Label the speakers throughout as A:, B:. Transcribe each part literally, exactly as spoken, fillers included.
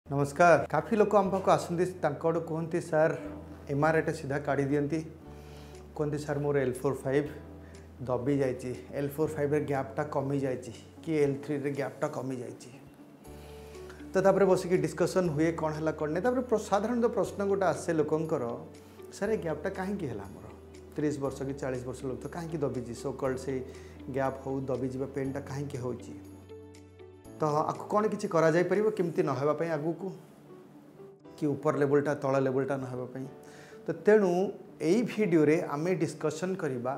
A: नमस्कार। काफ़ी लोक आम पाक आसती कहते सार एमआरआई सीधा काढ़ी दिंती कहते सार मोर एल फोर फाइव दबी जाइए एल फोर फाइव गैपटा कमी जाइए कि एल थ्री रे गैपटा कमी जाइए तो तापर बसिक डिस्कसन हुए कौन है कौन नहीं साधारण प्रश्न गोटे आसे लोकंर सारे गैपटा कहीं आमर तीस वर्ष कि चालीस वर्ष लोग तो कहीं दबी सो कल्ड से गैप हो दबी पेनटा कहीं हो तो आपको कौन किसी करा जाय परिबो केमती न होबा पई आगु को कि ऊपर लेवलटा तळ लेवलटा न होबा पई तो तेणु एई वीडियो रे आमे डिस्कशन करिबा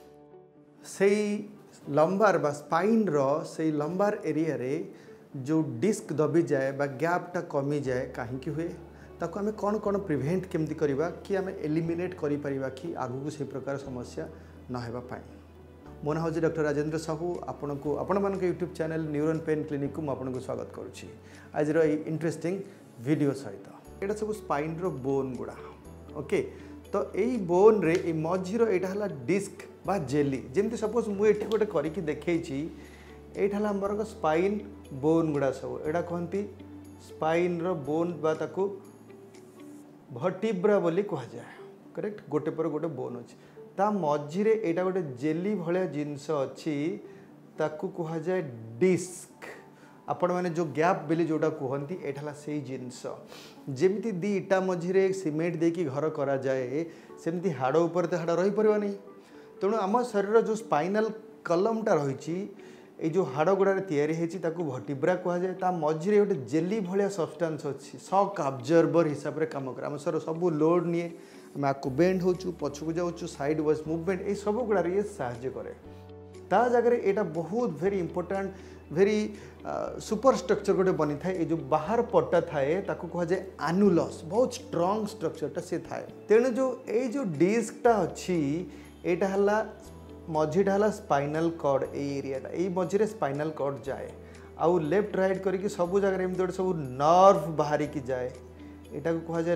A: सेई लंबार बा स्पाइन रो सेई लंबार एरिया रे जो डिस्क दबी जाए बा गैपटा कमी जाए कहीं हुए ताको आमे कौन कौन प्रिवेंट केमती करिबा कि आमे एलिमिनेट करि परिबा कि आगु को से प्रकार समस्या न होबा पई। मो ना हूँ डॉक्टर राजेंद्र साहू आपण को आपण मान YouTube channel neuron pain clinic को मुझे स्वागत करुच्ची आज इंटरेस्टिंग वीडियो सहित यहाँ सब स्पाइन रो बोन गुड़ा ओके तो यही बोन रे ए मझीर यहाँ डिस्क बा जेली जमती सपोज मुझे गोटे करके देखी यहाँ आमर स्पाइन बोन गुड़ा सब यहाँ कहती स्पाइन रो बोन बा ताकू वर्टिब्रा बोली कह जाए करेक्ट गोटे पर गोटे बोन अच्छी ता मझीरे एटा गोटे जेली भाया जिनस अच्छी ताकू कह जाए डिस्क आपण मैंने जो गैप बेली जोटा कहती एटा से जिनस जमी दी इटा मझीरे सीमेंट देकी घर करा जाए सेमती हाड़ उपर तो हाड़ रही पार नहीं तेणु आम शरीर जो स्पाइनल कलमटा रही जो हाड़ गुड़ा या वर्टिब्रा कह जाए ता मझीरे गोटे जेली भाया सब्सटेंस अच्छी शॉक अब्जर्वर हिसाब से कम करे आम शरीर सब लोड निए आम आपको बेंड हो पछकू जाऊँ साइड वाइज मुवमेंट ये सब गुड़ा ये साहाय्य करे ता जगह यहाँ बहुत very important very super structure गोटे बनी थाए ये जो बाहर पट्टा थाए ताको कह जाए आनुलस बहुत स्ट्रॉन्ग स्ट्रक्चरटा से थाए तेणु जो ये जो डिस्कटा अच्छी यहाँ मझीटा है स्पाइनल कॉर्ड ए एरियाटा ये मझीरे स्पाइनल कॉर्ड जाए आउ लेफ्ट राइट करके सब जगह एमती गोटे सब नर्व बाहरी की जाए यहाँ को कह जाए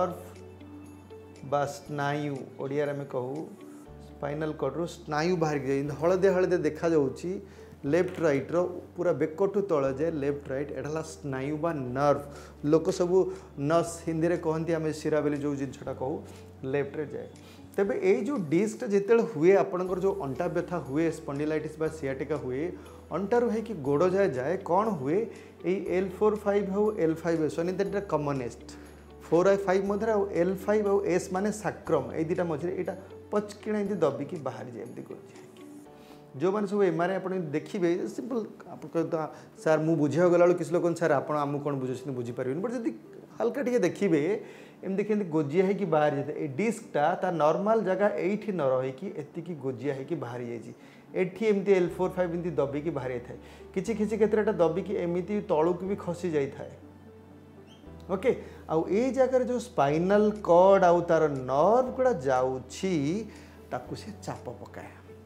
A: नर्व बा स्नायु ओडिया में कहू स्पाइनल कॉर्ड रो स्नायु बाहर की जाए हलदे हलदे देखा जाउची लेफ्ट राइट रो पूरा बेकटू तल जाए लेफ्ट राइट एटा स्नायु बा नर्व लोक सब नस हिंदी में कहती आम शिरा बोली जो जिनटा कहू लेफ्ट रे जाए तेबे ये जो डिस्क जिते हुए आपंकर जो अंटा व्यथा हुए स्पॉन्डिलाइटिस बा सियाटिका हुए अंटारू है कि गोड़ जाए जाए कौन हुए ये एल फोर फाइव हो L five S one that commonest four आई फाइव मध्य एल फाइव आउ एस माने साक्रम ये दुटा मझे यहाँ पचकिना एमती दबिकी बाहर जाए एमती कर जो मैंने सब एम आर आई आप देखिए सिंपल आप सार मुझे बुझा गला किसी लोग सार आप कौन बुझे बुझीपारे बट जब हल्का टे देखिए एमती के गोजिया है कि बाहर जाए डिस्कटा ता नॉर्मल जगह ये न रही एति गोजिया है कि बाहर जाइए एमती एल फोर फाइव एमती दबिकी बाहर जाए किसी किसी क्षेत्र दबिकी एमती तलू भी खसी जाए ओके आउ ए जगह जो स्पाइनल कॉर्ड आउ तार नर्व गुड़ा जाऊँगी ताकू से चाप पकाए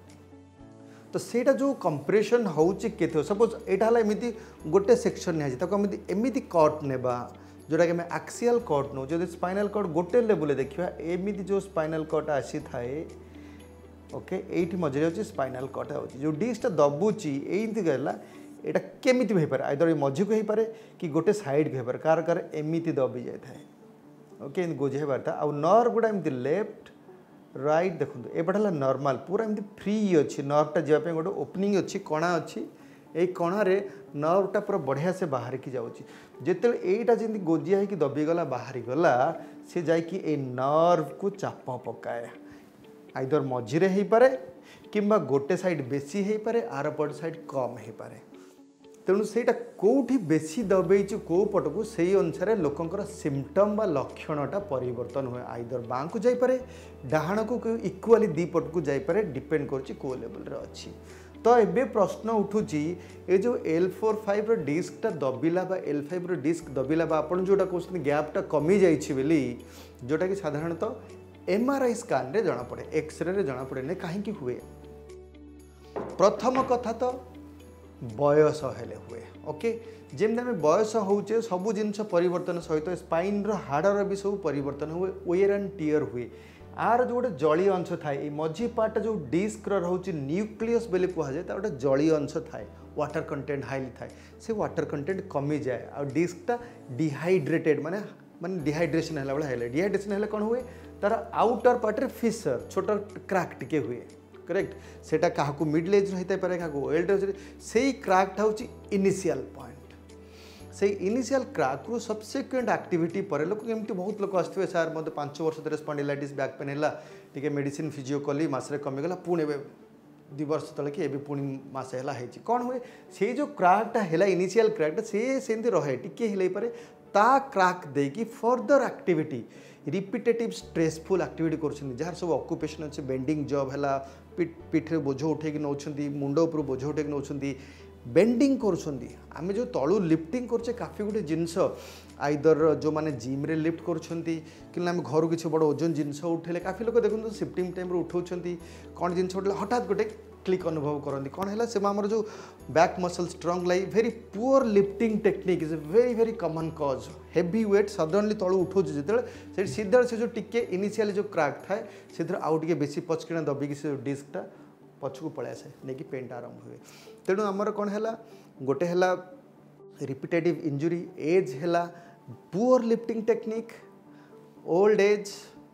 A: तो सेटा जो कंप्रेशन होउची केते सपोज एटा हला एमिति गोटे सेक्शन नै ताको एमिति एमिति कट नेबा जोटा कि मैं एक्सियल कट नो जो स्पाइनल कॉर्ड गोटे लेवल देखिबा एमिति जो स्पाइनल कॉर्ड आसी थाए ओके एठी मझे होची स्पाइनल कॉर्ड होची जो डिस्क दबुची एइंति गला एटा केमिति होई पारे आइदर मझी को होई पारे कि गोटे साइड को होई पारे कार कार एमिति दबी जाय थाए ओके इन गोजे हे बारता आ नर्व गुडा एमिति लेफ्ट राइट देखो एपटा है नॉर्मल पूरा एमती फ्री अच्छी नर्वटा जावाई गोटे ओपनिंग अच्छी कणा अच्छी ये कणारे नर्वटा पूरा बढ़िया से बाहर की जाऊँगी जिते यहाँ जमी गोजिया है कि दबीगला बाहरी गला सी जाकि ए नर्व को चाप पकाए आइदर मझीरे हो पारे कि गोटे साइड बेसी हो पारे आर पट साइड कम हो पारे तेणु सेटा कौटी बेसी दबेची कौ पटकू से अनुसार लोकंर सिम्पटम बा लक्षणटा परिवर्तन हुए आइदर बाँ को जापे डाहाण को इक्वाली दी पट को जापे डिपेंड कर लेवल रे अच्छी तो ये प्रश्न उठूची ये जो एल फोर फाइव डिस्कटा दबिला बा एल फाइव डिस्क दबिला बा आपन जोटा कहते गैपटा कमी जाइए बोली जोटा कि साधारणतः एम आर आई स्कान रे जना पड़े एक्सरे रे जना पड़े नहीं कहीं हुए प्रथम कथा तो बयस हेले हुए ओके जमी आम बयस होचे सब जिनस परिवर्तन सहित स्पाइन हाड़र भी सब परिवर्तन हुए वेयर एंड टीयर हुए आर जो गोटे जलीय अंश थाए मझी पार्ट जो डिस्क रोचे न्यूक्लियस बोली कहुए गोटे जलीय अंश थाए वाटर कंटेंट हाईली थाए से वाटर कंटेंट कमी जाए आ डिस्कटा डिहाइड्रेटेड माने माने डिहाइड्रेशन है भाई डिहाइड्रेशन है कौन हुए तार आउटर पार्टे फिशर छोट क्राक टिके हुए करेक्ट सेटा क्या मिडल एज होता है क्या ओल्ड एज से क्राकटा हूँ इनिशियल पॉइंट से इनिशियल क्राक रु सबसिक्वेंट एक्टिविटी पर लोक एमती बहुत लोग आसते सार मतलब पांच वर्ष धरे स्पॉन्डिलाइटिस बैक पेन है टी मेडिसिन फिजिओ कली मसरे कमीगला पुणी दु वर्ष तले कि एवं पुणी मसे है कौन हुए से जो क्राकटा है इनिशियल क्राकटा से सेमती रहे टी हेल्ले पारे ता क्राक देकी further activity repetitive stressful activity कर जार सब ऑक्युपेशन अच्छे बेंडिंग जॉब है पिठ पिठे बोझ उठे नौ मुंड उपर बोझ उठे नौ बेंडिंग करें जो तलू लिफ्टिंग करछे काफ़ी गोटे जिनस आइदर जो माने जिम रे लिफ्ट करुँच कि आम घर किसी बड़ ओजन जिनस उठेले काफ़ी लोग देखते शिफ्टिंग टाइम उठाऊँ कौन जिन उठे हठात गोटे क्लिक अनुभव करती कौन है से आमर जो बैक मसल स्ट्रंग लाई very poor lifting technique is a very very common cause heavy wait suddenly तलू उठू जो सीधा से जो टिके इनिशियली जो क्राक थाए से आउ टे बेसी पचकिना दबिकी से डिस्कटा पछकू पलि आसे नहीं कि पेनटा आरंभ हुए तेणु आमर कौन है गोटे है रिपीटेटिव इंजुरी एज है poor lifting technique old age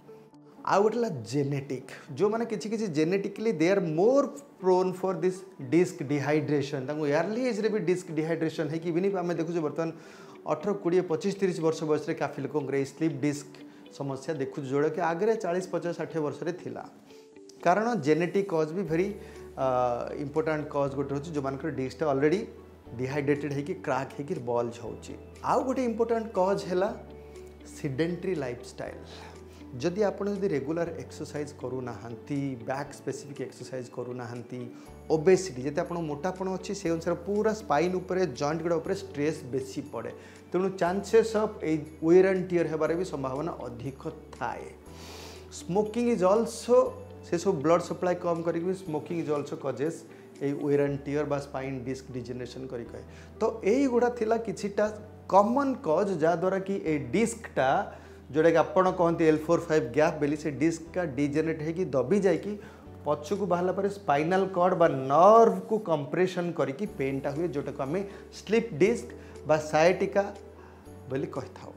A: आउ गोटे जेनेटिक जो मैंने किसी किसी genetically they are more prone for this disc dehydration early age रे भी डिस्क डिहाइड्रेशन है कि भी आम देखुचे बर्तमान अठर कोड़े पचिश तीस वर्ष बयस काफी लोक स्लीप डिस्क समस्या देखु जोड़ा कि आगे चालीस पचास षाठी वर्ष रे थिला कारण जेनेटिक कज भी भेरी इंपोर्टाट कज गोटे हूँ जो मान डिस्कटा ऑलरेडी डिहाइड्रेटेड है कि क्राक है कि बल्ज होची आउ गोटे इंपोर्टाट कज है सिडेंटरी लाइफस्टाइल जदि आप रेगुलर एक्सरसाइज करूना बैक स्पेसिफिक एक्सरसाइज करूना ओबेसिटी जब आप मोटापण अच्छी से अनुसार पूरा स्पाइन उपर जॉइंट गुड़ा उपर स्ट्रेस बेसी पड़े तेणु chances of wear and tear होबार भी संभावना अधिक थाए स्मोकिंग इज ऑल्सो से सब ब्लड सप्लाई कम करी smoking is also causes a wear and tear बा स्पाइन डिस्क डिजेनरेशन करी कहे तो यही गुड़ा थिला किछिटा कॉमन कज जहाद्वारा कि ए डिस्कटा जोटा कि आपण कहते एल फोर फाइव गैप बेली से डिस्क का डिजेनेट है कि दबी जाए कि पछकू बाहला पर स्पाइनल कॉर्ड बा नर्व को कंप्रेशन करी पेनटा हुए जोटा को आम स्लीप डिस्क बा साइटिका बोली कही था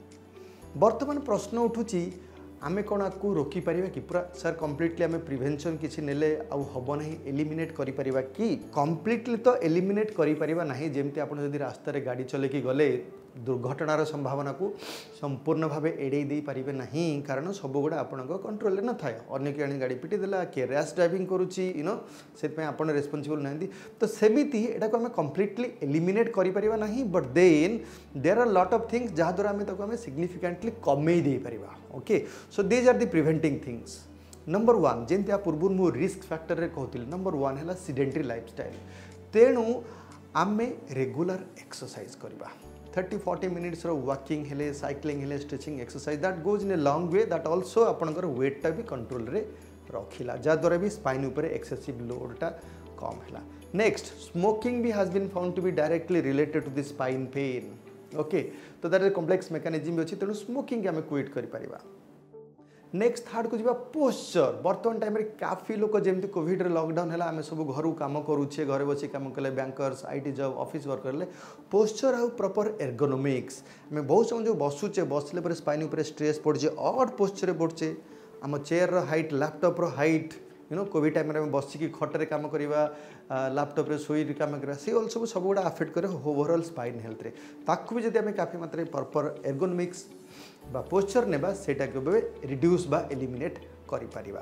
A: बर्तमान प्रश्न उठुची आमे कौन आपको रोकी पारिबा कि पूरा सर कंप्लीटली आमे प्रिवेंशन किसी नेले आउ हबो नहीं एलिमिनेट करि परिबा कि कंप्लीटली तो एलिमिनेट करि परिबा नहीं जेमती आपण जदि रास्ता रे गाड़ी चले कि गले दुर्घटनार संभावना को संपूर्ण भाव एड़े दे पारिबे नहीं कारण सब गुड़ा आपण कंट्रोल न थाए अन्य किए गाड़ी पिटी देला किए रैश ड्राइविंग करुच्ची यू नो से आपण रेस्पॉन्सिबल नहीं तो सेमिति एटा को आमे कंप्लीटली एलिमिनेट करि परिबा नहीं but then there are lot of things जहाद्वारा आमे ताको आमे सिग्निफिकेंटली कमे दे परिबा okay so these are the preventing things number one जेमती आ पूर्व मु रिस्क फैक्टर रे कहतिल नंबर वन है सिडेंटरी लाइफस्टाइल तेणु आमे रेगुलर एक्सरसाइज करबा थर्टी फोर्टी मिनिट्स वॉकिंग हेले साइक्लिंग हेले stretching exercise that goes in a long way that also आपंकर वेटा भी कंट्रोल रे रखिला जहाद्वारा भी स्पाइन उपर एक्सेसिव लोडटा कम है नेक्स्ट स्मोकिंग भी has been found to be directly related to the spine pain okay तो दैट कॉम्प्लेक्स मेकानिज्म भी अच्छी तेणु स्मोकिंग आम क्विट कर नेक्स्ट थर्ड को जी पोस्चर बर्तमान टाइम काफी लोग जमी कोविड लॉकडाउन है आम सब घर कम करुचे घर बस कम कले bankers IT job office work करें पोस्चर आउ प्रॉपर एर्गोनोमिक्स आम बहुत समय जो बसुचे बसले पर स्पाइन उपर स्ट्रेस पड़े ऑड पोस्चर पड़े आम chair height laptop height you know COVID time में बसिकी खटरे कम करवा लैपटॉप रे सोई कम करवा सी ऑल सब सब गुड़ा अफेक्ट करे ओवरऑल स्पाइन हेल्थ रे ताकू भी जब काफी मात्रा प्रॉपर एर्गोनोमिक्स बा पोस्चर नेबा सेटा के रिड्यूस बा एलिमिनेट करि परिबा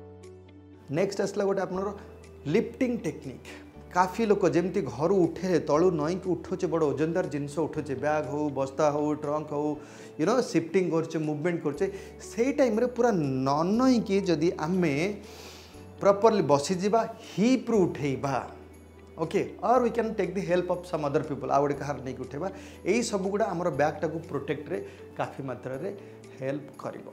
A: नेक्स्ट आसला गोटे आपनर लिफ्टिंग टेक्निक काफी लोक जमती घर उठे तलू नईक उठुचे बड़ ओजनदार जिनस उठुचे बैग हो बस्ता हो ट्रंक हो यू नो शिफ्टिंग करचे मूवमेंट करचे से टाइम रे पूरा न नईकी जदि आमे प्रॉपर्ली बसी जीवा हिप रु उठेबा ओके और we can take the help of some other people आउ गोटे कहार नहीं उठेबा यही सब गुड़ा आमर बैकटा को प्रोटेक्ट रे काफी मात्रा रे हेल्प करिवो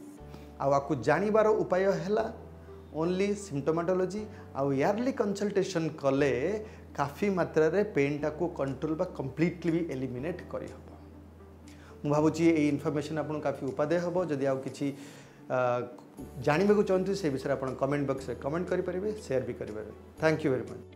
A: आउ जानिबार उपाय है ओनली सिम्टोमेटोलॉजी आउ इयरली कंसल्टेशन कले काफी मात्रा रे पेनटा को कंट्रोल बा कंप्लीटली भी एलिमिनेट करि हबो मु भाबुची ए इन्फॉर्मेशन आपन काफी उपादेय हबो जदि आउ किछि जानबे को चाहते से विषय आप कमेंट बॉक्स में कमेंट करेंगे शेयर भी करेंगे थैंक यू वेरी मच।